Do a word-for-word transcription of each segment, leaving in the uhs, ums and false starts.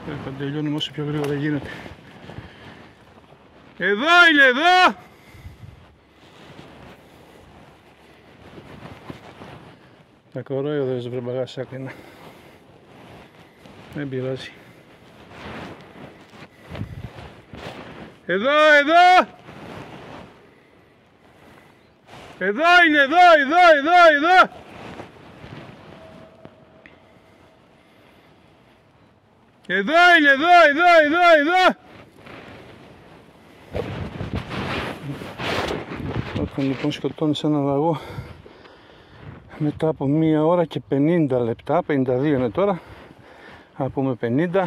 Θα τελειώνουμε όσο πιο γρήγορα γίνεται. Εδώ είναι, εδώ! Τα κορόιδες βρε μπαγασάκρινα. Δεν πειράζει. Εδώ, εδώ! Εδώ είναι, εδώ, εδώ, εδώ, εδώ! Εδώ είναι, εδώ, εδώ, εδώ, εδώ! Όταν λοιπόν σκοτώνει ένα λαγό μετά από μία ώρα και πενήντα λεπτά, πενήντα δύο είναι τώρα, να πούμε πενήντα,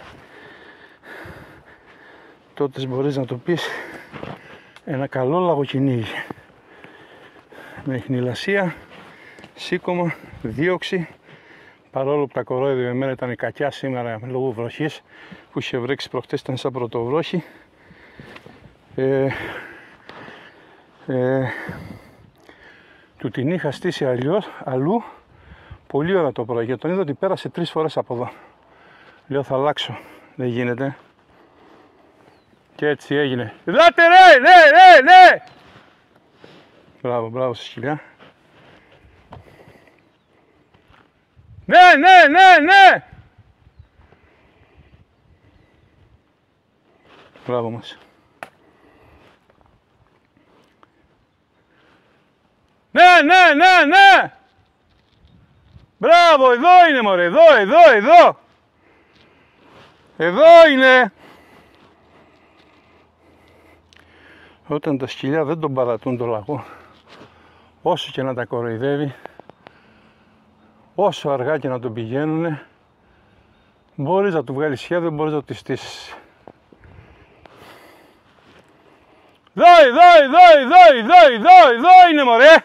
τότε μπορείς να το πεις ένα καλό λαγοκυνήγι με χνηλασία, σήκωμα, δίωξη, παρόλο που τα κορόιδια εμένα ήταν κακιά σήμερα λόγω βροχής που είχε βρέξει προχτές, ήταν σαν πρωτοβρόχη. ε, ε, του την είχα στήσει αλλιώς, αλλού πολύ ώρα το πρωί και τον είδα ότι πέρασε τρεις φορές από εδώ. Λέω θα αλλάξω, δεν γίνεται. Και έτσι έγινε. Εδάτε ρε, ναι, ναι, ναι! Μπράβο, μπράβο στη σκυλιά. Ναι, ναι, ναι, ναι! Μπράβο μας. Ναι, ναι, ναι, ναι! Μπράβο, εδώ είναι μωρέ, εδώ, εδώ, εδώ! Εδώ είναι! Όταν τα σκυλιά δεν τον παρατούν το λαγό, όσο και να τα κοροϊδεύει, όσο αργά και να τον πηγαίνουνε, μπορείς να του βγάλεις σχέδιο, μπορείς να του στήσεις. Εδώ, εδώ, εδώ, εδώ, εδώ, εδώ, εδώ είναι μωρέ!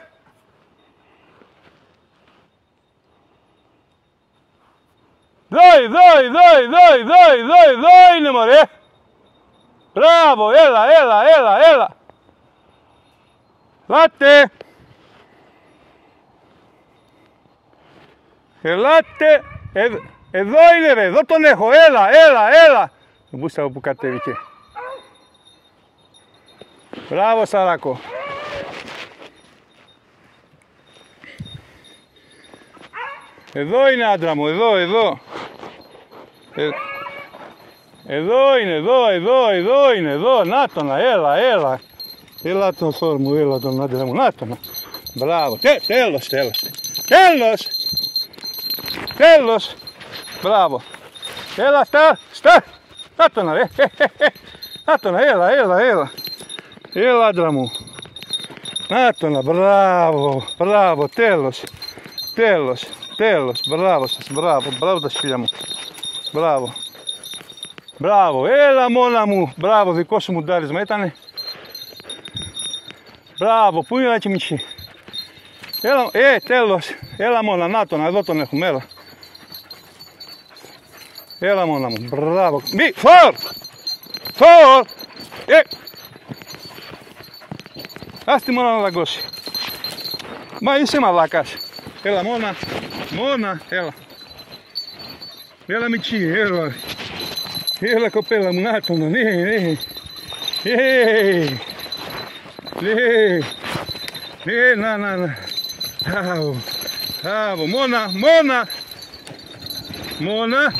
Εδώ, εδώ, εδώ, εδώ, εδώ, εδώ, εδώ είναι μωρέ! Μπράβο, έλα, έλα, έλα, έλα! Ελάτε! Ελάτε! Ε, εδώ είναι ρε, εδώ τον έχω, έλα, έλα, έλα! Δεν μπούστα που κατέβηκε. Μπράβο Σαράκο! Εδώ είναι άντρα μου, εδώ, εδώ! Ε, εδώ είναι, εδώ, εδώ, εδώ είναι, εδώ, να τον, έλα, έλα! Έλα τον Θόρ μου, έλα τον άντρα μου, να τον! Μπράβο, Τε, τέλος, τέλος! Τέλος! Τέλος! Μπράβο! Έλα, στα, στα! Να τον, ρε! Να τον, έλα, έλα, έλα! Έλα άντρα μου! Να τον, μπράβο! Μπράβο, τέλος! Τέλος! Τέλος! Μπράβο σας, μπράβο! Μπράβο τα σκυλιά μου! Μπράβο! Μπράβο! Έλα μόνα μου! Μπράβο, δικό σου μουντάρισμα ήτανε! Μπράβο! Πού είναι και μισή! Έλα, ε, τέλος! Έλα μόνα, να τον, εδώ τον έχουμε, έλα! Έλα μόνα μου, μπράβο! Μη, φορ! Φορ! Ε! Ας τη μόνα να δαγκώσει! Μα είσαι μαλάκας! Έλα μόνα, μόνα, έλα! Έλα μητσί, έλα! Έλα κοπέλα μου, να τον, ναι, ναι! Ε! Ναι! Ναι, να, να, να! Μπράβο! Μπράβο! Μόνα, μόνα! Μόνα!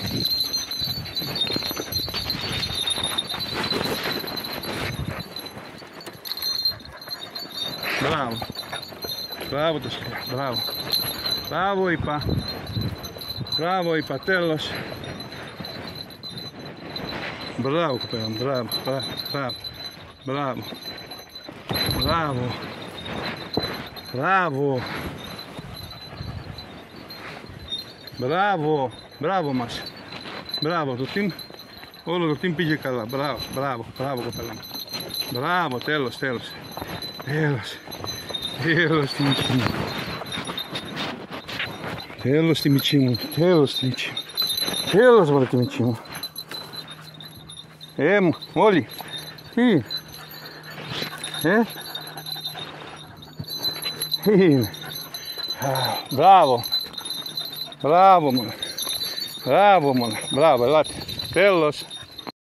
Μπράβο! Μπράβο το σκυλιά, μπράβο! Μπράβο είπα! Μπράβο είπα, τέλος! Μπράβο κοπέλα μου, μπράβο, μπράβο, μπράβο! Μπράβο! Μπράβο! Μπράβο! Μπράβο μας! Μπράβο, το team, όλο το team πήγε καλά. Μπράβο, μπράβο, μπράβο κοπέλα μου. Μπράβο, τέλος, τέλος. Τέλος. Τέλος στη μητσί μου. Τέλος στη μητσί μου. Τέλος στη μητσί μου. Τέλος μωρέ τη μητσί μου. Ε, μου, όλοι. Τι. Ε. Τι είναι. Μπράβο. Μπράβο μου. Μπράβο μόνο, μπράβο, ελάτε. Τέλος.